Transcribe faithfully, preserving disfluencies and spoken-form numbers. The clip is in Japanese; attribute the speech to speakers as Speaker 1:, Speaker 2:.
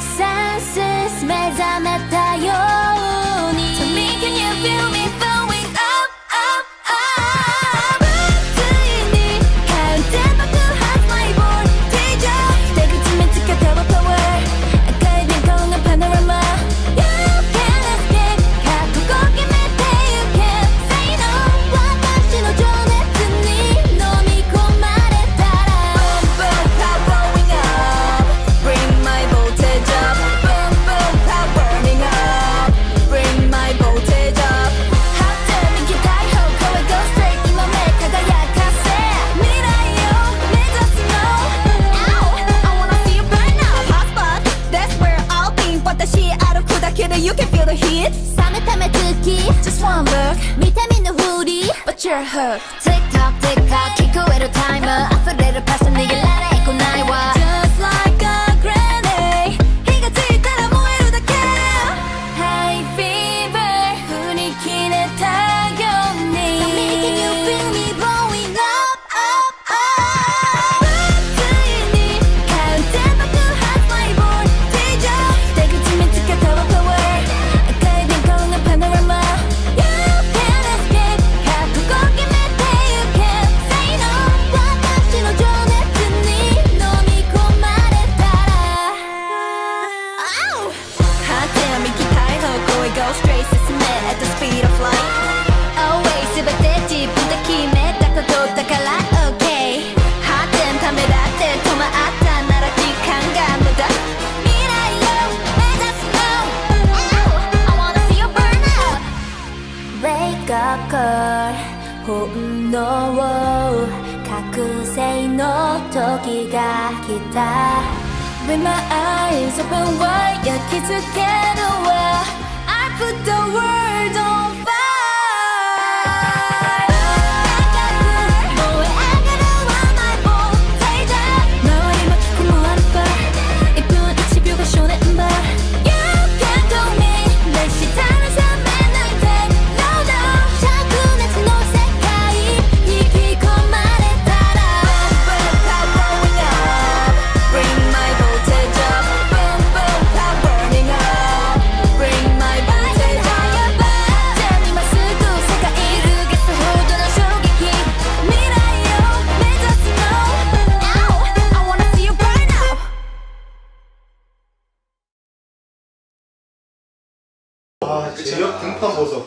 Speaker 1: senses 目覚めたように Tell me can you feel me blowing up up up ついに完全爆発マイボール ティージャー 出口見つけたわパワー赤い銀行のパノラマ You can escape 覚悟決めて You can say no 私の情熱に飲み込まれたら Boom boom powering up Bring my voltage up Boom boom power burning up Bring my voltage up 発展に期待方向へ Go straight 今目輝かせ未来を目指すの Ow I wanna see you burn up Hot spot That's where I'll be 私歩くだけで You can feel the heat 冷めた目つき Just one look 見た目のフリー But you're hooked Tick tock tick tock 聞こえるタイマー溢れるパス逃げられっこないわ Just like a grenade 火がついたら燃えるだけ High fever 振り切れたように Tell me can you feel me blowing up up up ついに完全爆発マイボール ティージャー 出口見つけたわパワー赤い銀行のパノラマ You can escape 覚悟決めて You can say no 私の情熱に飲み込まれたら Ow 果ては右対方向へ Go straight 進め at the speed of light Always 全て自分で決めたことだから OK 果てためらって止まったなら時間が無駄未来を目指すの Ow I wanna see you burn up Wake up girl 本能を覚醒の時が来た With my eyes open wide 焼き付けるわ I put the world on fire 燃え上がるは my voltage 周り巻き込むアルファいっぷんいちびょうが正念場 You can do me 熱したら冷めないで No no 灼熱の世界引き込まれたら Boom boom powering up Bring my voltage up Boom boom power burning up Bring my voltage up じゃあ今すぐ世界揺るがすほどの衝撃未来を目指すの Ow I wanna see you burn up
Speaker 2: 아, 제역 등판 보소.